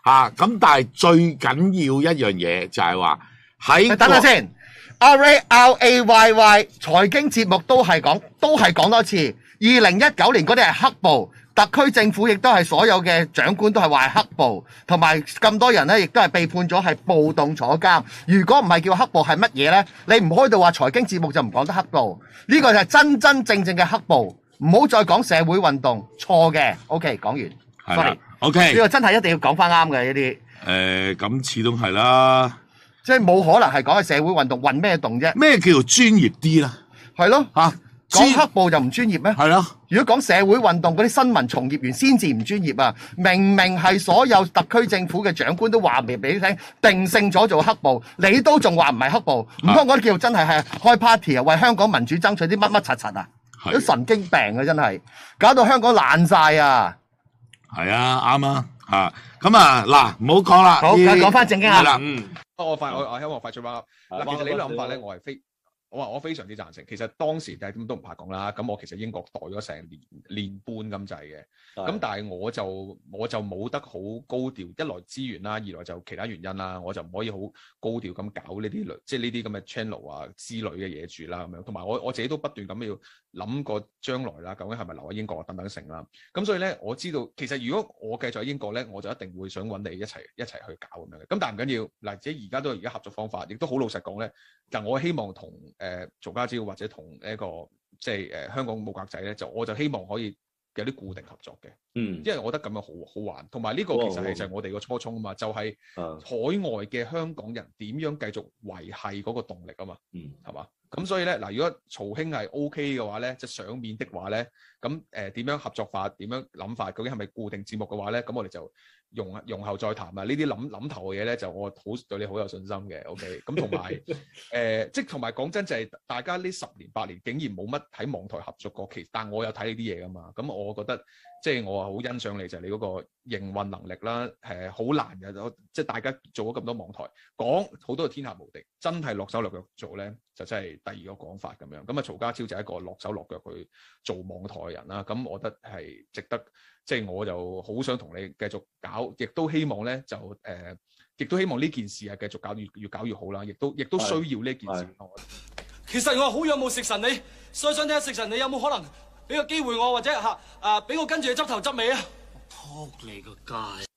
咁但係最緊要一樣嘢就係話喺等陣先 ，RAYY 財經節目都係講多次，2019年嗰啲係黑暴。特區政府亦都係所有嘅長官都係話係黑暴，同埋咁多人咧，亦都係被判咗係暴動坐監。如果唔係叫黑暴係乜嘢咧？你唔開到話財經節目就唔講得黑暴，呢個就係真真正正嘅黑暴。唔好再講社會運動，錯嘅。OK， 講完。sorry。OK， 呢個真係一定要講翻啱嘅呢啲。 咁始終係啦， 即係冇可能係講係社會運動，運咩動啫？ 咩叫做專業啲啦？ 係咯講黑暴就唔專業咩？係咯。如果講社會運動嗰啲新聞從業員先至唔專業啊！明明係所有特區政府嘅長官都話俾你聽，定性咗做黑暴，你都仲話唔係黑暴？唔通嗰啲叫真係開 party 啊？為香港民主爭取啲乜乜柒柒啊？都神經病啊！真係搞到香港爛晒啊！ 係啊，啱啊嚇。咁啊嗱，唔好講啦。 好，講翻正經啊。 係啦， 我希望快速翻嗱，其實你呢個諗法咧，我非常之贊成。其實當時咁都唔怕講啦。咁我其實英國待咗成年半咁滯嘅。咁但係我就冇得好高調，一來資源啦，二來就其他原因啦，我就唔可以好高調咁搞呢啲即係呢啲咁嘅 channel 啊之類嘅嘢住啦咁樣。同埋我自己都不斷咁要諗過將來啦，究竟係咪留喺英國等等成啦。咁所以咧，我知道其實如果我繼續喺英國咧，我就一定會想揾你一齊去搞咁樣嘅。咁但係唔緊要嗱，即係而家都有而家合作方法，亦都好老實講咧。但我希望同曹家超或者同一個即係香港冇格仔咧，我就希望可以有啲固定合作嘅，因為我覺得咁樣好玩，同埋呢個其實就係我哋個初衷啊嘛，就係海外嘅香港人點樣繼續維繫嗰個動力啊嘛，係嘛？咁所以咧嗱，如果曹兄係 OK 嘅話咧，即係上面的話咧，咁點樣合作法，點樣諗法，究竟係咪固定節目嘅話咧，咁我哋就容後再談啊！呢啲諗頭嘅嘢咧，就我對你好有信心嘅。OK， 咁同埋即係同埋講真就係大家呢10年8年竟然冇乜喺網台合作過，但我有睇呢啲嘢噶嘛。咁我覺得即係我好欣賞你，就係你嗰個營運能力啦。好難嘅，即係大家做咗咁多網台，講好多嘅天下無敵，真係落手落腳做咧，就真係第二個講法咁樣。咁啊，曹家超就係一個落手落腳去做網台嘅人啦。咁我覺得係值得。即係我就好想同你繼續搞，亦都希望咧亦都希望呢件事係繼續搞越搞越好啦，亦都需要呢件事。 其實我好仰慕食神你，所以想睇下食神你有冇可能俾個機會我，或者俾我跟住你執頭執尾啊！撲你個街！